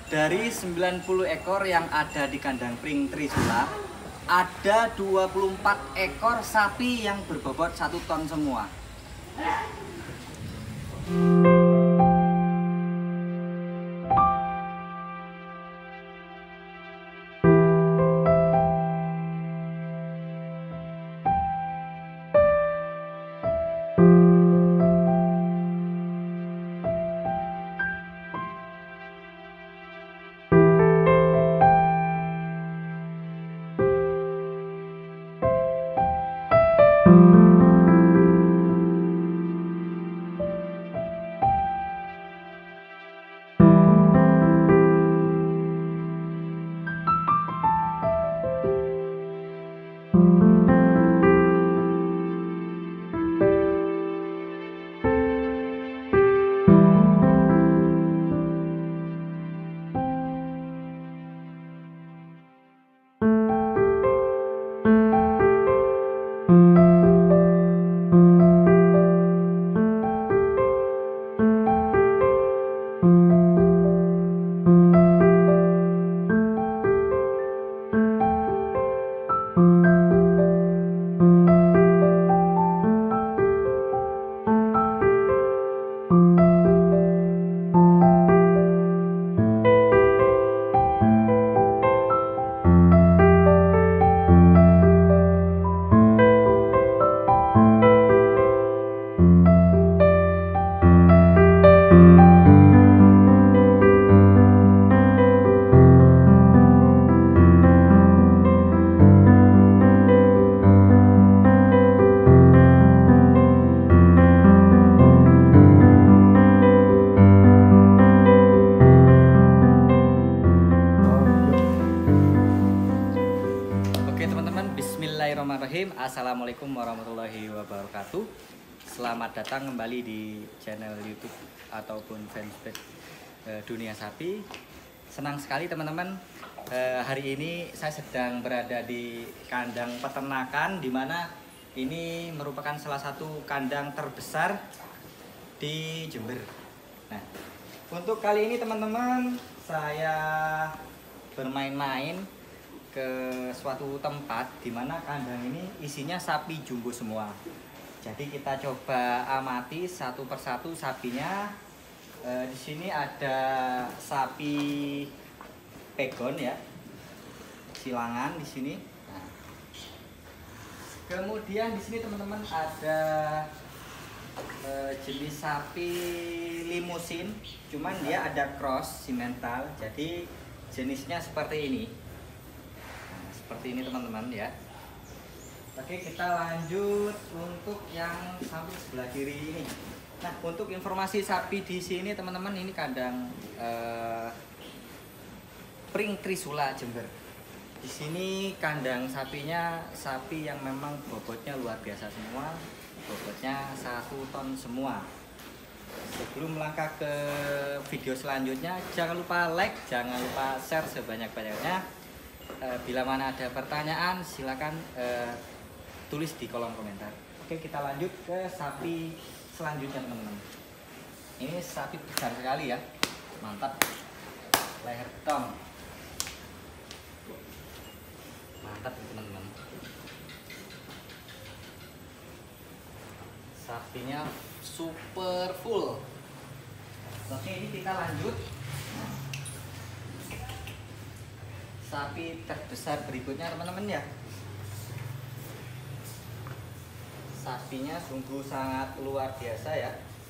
Dari 90 ekor yang ada di kandang Pring Trisula, ada 24 ekor sapi yang berbobot 1 ton semua. Bismillahirrahmanirrahim. Assalamualaikum warahmatullahi wabarakatuh. Selamat datang kembali di channel YouTube ataupun fanpage Dunia Sapi. Senang sekali teman-teman, hari ini saya sedang berada di kandang peternakan, di mana ini merupakan salah satu kandang terbesar di Jember. Nah, untuk kali ini teman-teman, saya bermain-main ke suatu tempat di mana kandang ini isinya sapi jumbo semua. Jadi kita coba amati satu persatu sapinya. Di sini ada sapi pegon ya, silangan di sini. Nah, kemudian di sini teman-teman ada jenis sapi limusin, cuman dia ada cross simental, jadi jenisnya seperti ini. Seperti ini teman-teman ya. Oke, kita lanjut untuk yang sapi sebelah kiri ini. Nah, untuk informasi sapi di sini teman-teman, ini kandang Pring Trisula Jember. Di sini kandang sapinya sapi yang memang bobotnya luar biasa semua. Bobotnya 1 ton semua. Sebelum melangkah ke video selanjutnya, jangan lupa like, jangan lupa share sebanyak-banyaknya. Bila mana ada pertanyaan silakan tulis di kolom komentar. Oke, kita lanjut ke sapi selanjutnya teman-teman. Ini sapi besar sekali ya, mantap, leher tong, mantap teman-teman. Sapinya super full. Oke, ini kita lanjut sapi terbesar berikutnya teman-teman ya. Sapinya sungguh sangat luar biasa ya.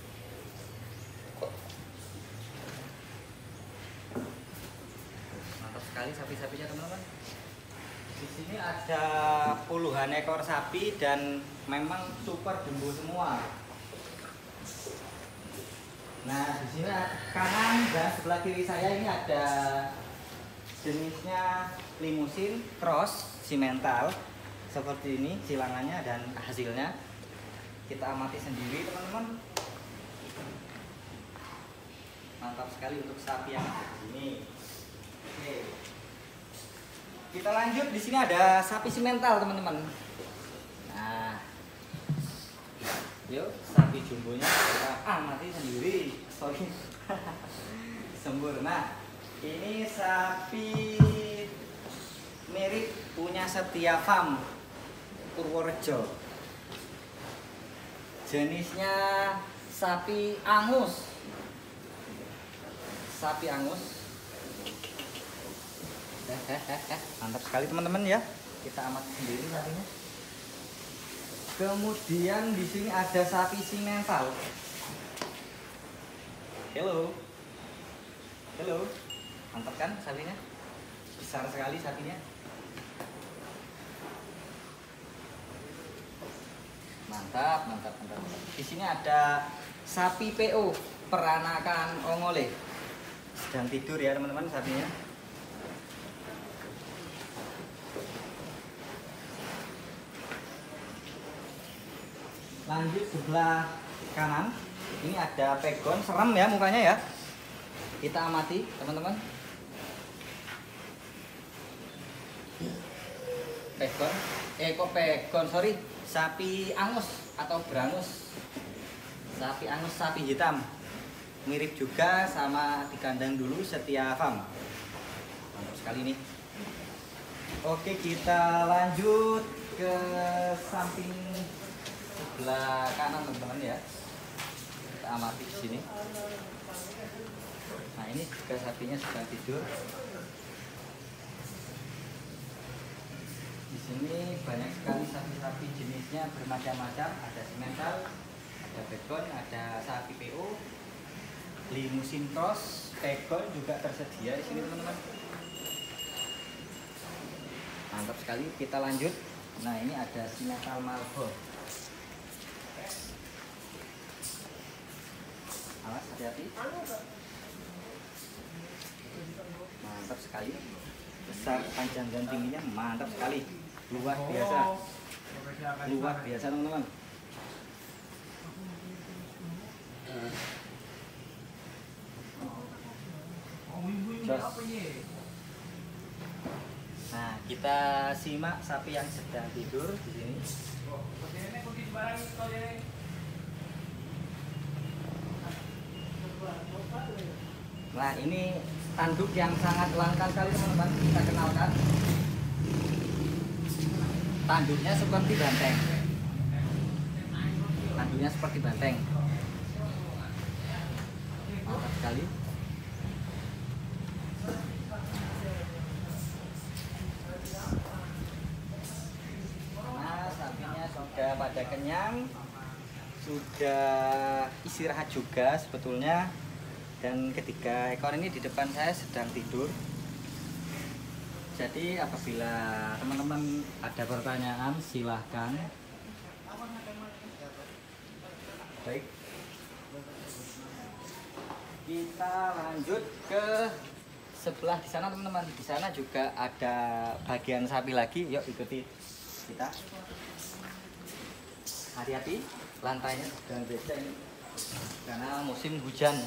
Mantap sekali sapi-sapinya teman-teman. Di sini ada puluhan ekor sapi dan memang super jumbo semua. Nah, di sini kanan dan sebelah kiri saya ini ada jenisnya limusin cross simental, seperti ini silangannya dan hasilnya kita amati sendiri teman-teman. Mantap sekali untuk sapi yang ada di sini. Oke, kita lanjut. Di sini ada sapi simental teman-teman. Nah, yuk sapi jumbonya kita amati sendiri. Sorry, sempurna. Ini sapi mirip punya Setia Farm Purworejo. Jenisnya sapi angus. Sapi angus. Mantap sekali teman-teman ya. Kita amati sendiri sapinya. Kemudian di sini ada sapi simental. Halo. Halo. Mantap kan sapinya? Besar sekali sapinya. Mantap, mantap, mantap. Di sini ada sapi PO peranakan ongole. Sedang tidur ya teman-teman sapinya. Lanjut sebelah kanan. Ini ada pegon, serem ya mukanya ya. Kita amati teman-teman. Pegon, kok pegon, sorry. Sapi angus atau berangus. Sapi angus, sapi hitam. Mirip juga sama di kandang dulu Setia Farm. Mantap sekali nih. Oke, kita lanjut ke samping sebelah kanan teman-teman ya. Kita amati di sini. Nah, ini juga sapinya sedang tidur. Di sini banyak sekali sapi-sapi jenisnya bermacam-macam. Ada simental, ada begon, ada sapi PO, limusin cross, pegon juga tersedia di sini teman-teman. Mantap sekali. Kita lanjut. Nah, ini ada simental Marlboro. Awas, hati-hati. Mantap sekali. Besar, panjang dan tingginya mantap sekali. Luar biasa. Luar biasa teman-teman. Nah, kita simak sapi yang sedang tidur di sini. Nah, ini tanduk yang sangat langka sekali teman-teman. Kita kenalkan. Tanduknya seperti banteng. Tanduknya seperti banteng. Mantap sekali. Nah, sapinya sudah pada kenyang, sudah istirahat juga sebetulnya. Dan ketiga ekor ini di depan saya sedang tidur. Jadi apabila teman-teman ada pertanyaan silahkan. Baik, kita lanjut ke sebelah di sana teman-teman. Di sana juga ada bagian sapi lagi. Yuk ikuti kita. Hati-hati, lantainya sedang becek ini karena musim hujan.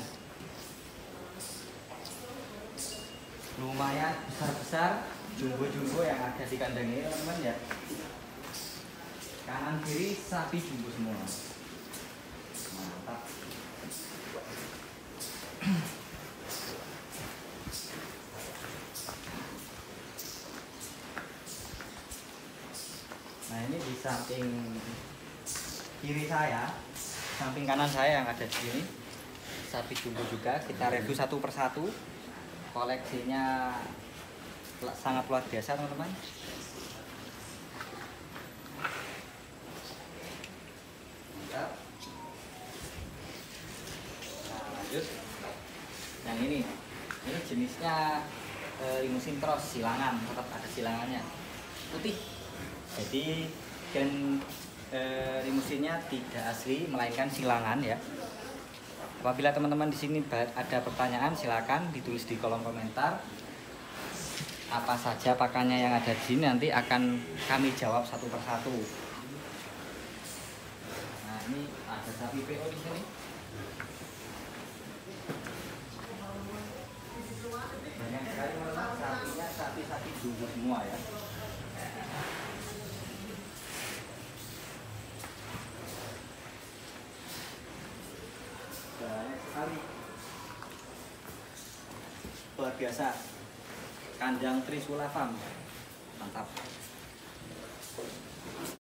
Lumayan besar-besar, jumbo-jumbo yang ada di kandang ini teman-teman ya. Kanan kiri sapi jumbo semua. Mantap. Nah, ini di samping kiri saya, samping kanan saya yang ada di sini sapi jumbo juga. Kita review satu persatu. Koleksinya sangat luar biasa teman-teman. Mantap. Nah, lanjut yang ini jenisnya limusin cross, silangan, tetap ada silangannya, putih. Jadi gen limusinnya tidak asli melainkan silangan ya. Apabila teman-teman di sini ada pertanyaan, silakan ditulis di kolom komentar. Apa saja pakannya yang ada di sini nanti akan kami jawab satu persatu. Nah, ini ada sapi PO di sini. Banyak sekali teman-teman, sapinya sapi-sapi jumbo semua ya. Banyak sekali. luar biasa. Kandang Trisula Farm. Mantap.